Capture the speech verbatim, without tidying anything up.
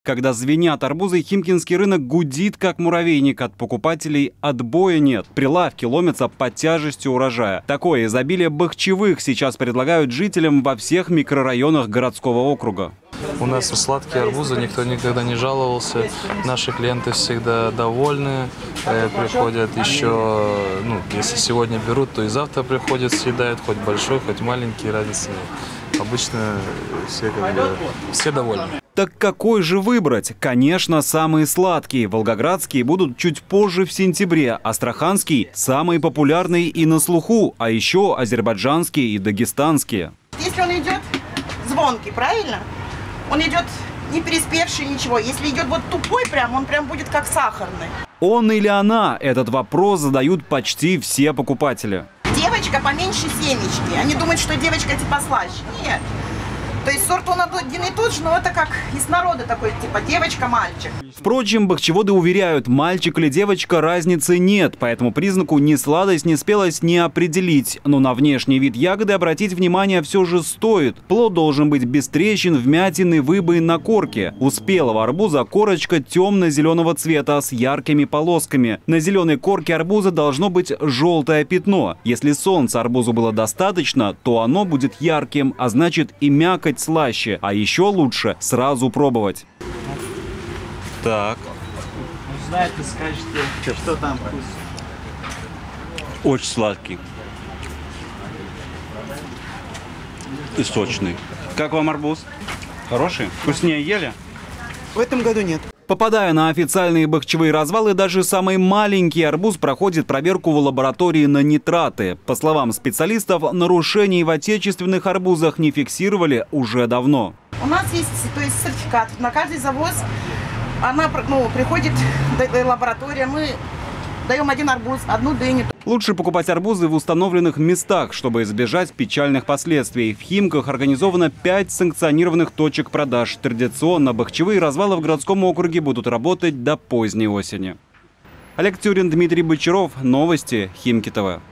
Когда звенят арбузы, химкинский рынок гудит, как муравейник. От покупателей отбоя нет. Прилавки ломятся под тяжестью урожая. Такое изобилие бахчевых сейчас предлагают жителям во всех микрорайонах городского округа. У нас сладкие арбузы, никто никогда не жаловался. Наши клиенты всегда довольны. Приходят еще, ну, если сегодня берут, то и завтра приходят, съедают, хоть большой, хоть маленький, разницы нет. Обычно все, как бы, все довольны. Так какой же выбрать? Конечно, самые сладкие. Волгоградские будут чуть позже в сентябре. Астраханский – самый популярный и на слуху. А еще азербайджанские и дагестанские. Если он идет звонкий, правильно? Он идет не переспевший, ничего. Если идет вот тупой прям, он прям будет как сахарный. Он или она? Этот вопрос задают почти все покупатели. Девочка поменьше семечки. Они думают, что девочка типа слаще. Нет. То есть сорт он один и тот же, но это как из народа такой, типа девочка-мальчик. Впрочем, бахчеводы уверяют, мальчик или девочка разницы нет. По этому признаку ни сладость, ни спелость не определить. Но на внешний вид ягоды обратить внимание все же стоит. Плод должен быть без трещин, вмятин и выбоин на корке. У спелого арбуза корочка темно-зеленого цвета с яркими полосками. На зеленой корке арбуза должно быть желтое пятно. Если солнца арбузу было достаточно, то оно будет ярким, а значит и мякоть слаще, а еще лучше сразу пробовать. Так. Знаете, скажете, что там вкус? Очень сладкий. И сочный. Как вам арбуз? Хороший? Вкуснее ели? В этом году нет. Попадая на официальные бахчевые развалы, даже самый маленький арбуз проходит проверку в лаборатории на нитраты. По словам специалистов, нарушений в отечественных арбузах не фиксировали уже давно. У нас есть, то есть, сертификат. На каждый завоз она, ну, приходит лаборатория, мы даем один арбуз, одну дыню. Лучше покупать арбузы в установленных местах, чтобы избежать печальных последствий. В Химках организовано пять санкционированных точек продаж. Традиционно бахчевые развалы в городском округе будут работать до поздней осени. Олег Тюрин, Дмитрий Бочаров. Новости Химки ТВ.